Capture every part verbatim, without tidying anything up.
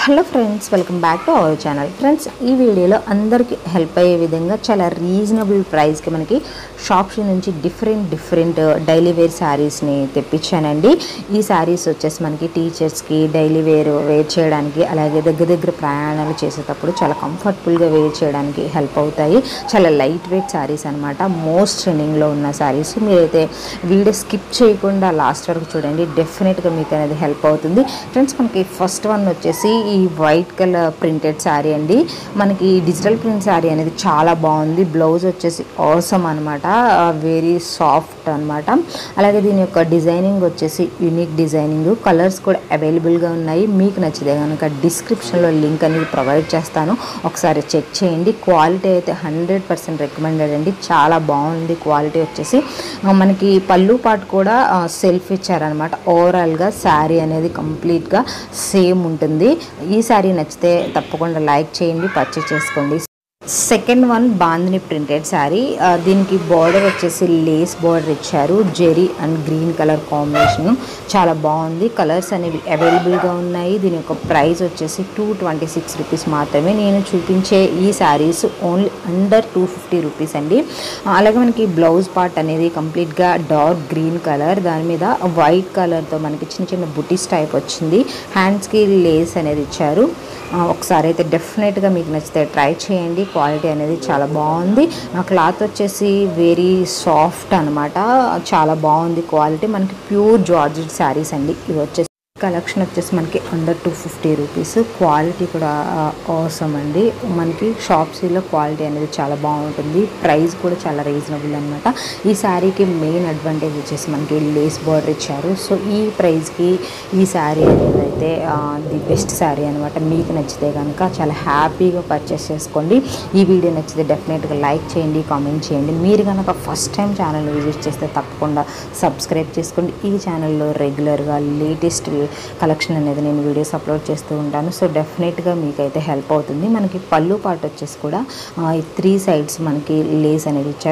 Hello friends, welcome back to our channel. Friends, ఈ వీడియోలో అందరికీ హెల్ప్ అయ్యే విధంగా చాలా రీజనబుల్ ప్రైస్కి మనకి షాప్స్ నుంచి డిఫరెంట్ డిఫరెంట్ డైలీ వేర్ శారీస్ని తెప్పించానండి. ఈ శారీస్ వచ్చేసి మనకి టీచర్స్కి డైలీ వేర్ వేర్ చేయడానికి, అలాగే దగ్గర దగ్గర ప్రయాణాలు చేసేటప్పుడు చాలా కంఫర్టబుల్గా వేర్ చేయడానికి హెల్ప్ అవుతాయి. చాలా లైట్ వెయిట్ శారీస్ అనమాట. మోస్ట్ ట్రెండింగ్లో ఉన్న శారీస్. మీరైతే వీడియో స్కిప్ చేయకుండా లాస్ట్ వరకు చూడండి, డెఫినెట్గా మీకు అనేది హెల్ప్ అవుతుంది. ఫ్రెండ్స్, మనకి ఫస్ట్ వన్ వచ్చేసి ఈ వైట్ కలర్ ప్రింటెడ్ శారీ అండి. మనకి డిజిటల్ ప్రింట్ శారీ అనేది చాలా బాగుంది. బ్లౌజ్ వచ్చేసి ఆసమ్ అనమాట, వెరీ సాఫ్ట్ అనమాట. అలాగే దీని యొక్క డిజైనింగ్ వచ్చేసి యూనిక్ డిజైనింగ్. కలర్స్ కూడా అవైలబుల్గా ఉన్నాయి. మీకు నచ్చితే కనుక డిస్క్రిప్షన్లో లింక్ అనేది ప్రొవైడ్ చేస్తాను, ఒకసారి చెక్ చేయండి. క్వాలిటీ అయితే హండ్రెడ్ పర్సెంట్ రికమెండెడ్ అండి. చాలా బాగుంది క్వాలిటీ వచ్చేసి. మనకి పళ్ళు పాటు కూడా సెల్ఫ్ ఇచ్చారనమాట. ఓవరాల్గా శారీ అనేది కంప్లీట్గా సేమ్ ఉంటుంది. ఈ శారీ నచ్చితే తప్పకుండా లైక్ చేయండి, పర్చేస్ చేసుకోండి. Second one bandhani printed sari. దీనికి బార్డర్ వచ్చేసి లేస్ బార్డర్ ఇచ్చారు. జెరీ అండ్ గ్రీన్ కలర్ కాంబినేషన్ చాలా బాగుంది. కలర్స్ అనేవి అవైలబుల్గా ఉన్నాయి. దీని యొక్క ప్రైస్ వచ్చేసి టూ ట్వంటీ సిక్స్ రూపీస్ మాత్రమే. నేను చూపించే ఈ saris only under two fifty rupees అండి. అలాగే మనకి బ్లౌజ్ పార్ట్ అనేది కంప్లీట్గా డార్క్ గ్రీన్ కలర్, దాని మీద వైట్ కలర్తో మనకి చిన్న చిన్న బుటీస్ టైప్ వచ్చింది. హ్యాండ్స్కి లేస్ అనేది ఇచ్చారు. ఒకసారి అయితే డెఫినెట్గా మీకు నచ్చితే ట్రై చేయండి. క్వాలిటీ అనేది చాలా బాగుంది. క్లాత్ వచ్చేసి వెరీ సాఫ్ట్ అనమాట. చాలా బాగుంది క్వాలిటీ. మనకి ప్యూర్ జార్జెట్ శారీస్ అండి ఇవి వచ్చేసి. కలెక్షన్ వచ్చేసి మనకి under two fifty rupees. Quality కూడా అవసరం అండి. మనకి షాప్స్లో క్వాలిటీ అనేది చాలా బాగుంటుంది. ప్రైస్ కూడా చాలా రీజనబుల్ అనమాట. ఈ శారీకి మెయిన్ అడ్వాంటేజ్ వచ్చేసి మనకి లేస్ బార్డర్ ఇచ్చారు. సో ఈ ప్రైస్కి ఈ శారీ అనేది అయితే ది బెస్ట్ శారీ అనమాట. మీకు నచ్చితే కనుక చాలా హ్యాపీగా పర్చేస్ చేసుకోండి. ఈ వీడియో నచ్చితే డెఫినెట్గా లైక్ చేయండి, కామెంట్ చేయండి. మీరు కనుక ఫస్ట్ టైం ఛానల్ విజిట్ చేస్తే తప్పకుండా సబ్స్క్రైబ్ చేసుకోండి. ఈ ఛానల్లో రెగ్యులర్గా లేటెస్ట్ కలెక్షన్ అనేది నేను వీడియోస్ అప్లోడ్ చేస్తూ ఉంటాను. సో డెఫినెట్గా మీకైతే హెల్ప్ అవుతుంది. మనకి పళ్ళు పార్ట్ వచ్చేసి కూడా త్రీ సైడ్స్ మనకి లేస్ అనేది ఇచ్చారు.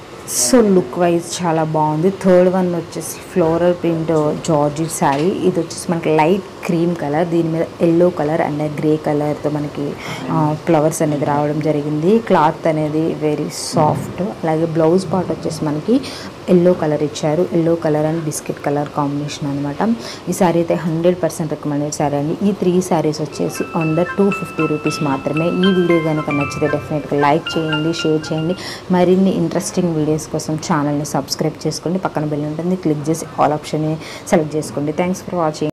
సో లుక్ వైజ్ చాలా బాగుంది. థర్డ్ వన్ వచ్చేసి ఫ్లోరల్ ప్రింట్ జార్జెట్ శారీ. ఇది వచ్చేసి మనకి లైట్ క్రీమ్ కలర్, దీని మీద ఎల్లో కలర్ అండ్ గ్రే కలర్తో మనకి ఫ్లవర్స్ అనేది రావడం జరిగింది. క్లాత్ అనేది వెరీ సాఫ్ట్. అలాగే బ్లౌజ్ పార్ట్ వచ్చేసి మనకి ఎల్లో కలర్ ఇచ్చారు. Yellow colour and biscuit colour combination అనమాట. ఈ శారీ అయితే హండ్రెడ్ పర్సెంట్ రికమెండెడ్ శారీ అండి. ఈ త్రీ శారీస్ వచ్చేసి అండర్ టూ ఫిఫ్టీ రూపీస్ మాత్రమే. ఈ వీడియో కనుక నచ్చితే డెఫినెట్గా లైక్ చేయండి, షేర్ చేయండి. మరిన్ని ఇంట్రెస్టింగ్ వీడియోస్ కోసం ఛానల్ని సబ్స్క్రైబ్ చేసుకోండి. పక్కన బెల్ ఉంటుంది, క్లిక్ చేసి ఆల్ ఆప్షన్ని సెలెక్ట్ చేసుకోండి. Thanks for watching.